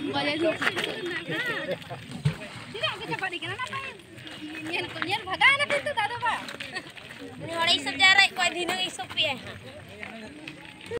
बजे धूप tidak kita balik ke mana nyen भगा ना फिर तो दादा बा बड़ी सब जा रहा है कोई दिन ही सब पिए हैं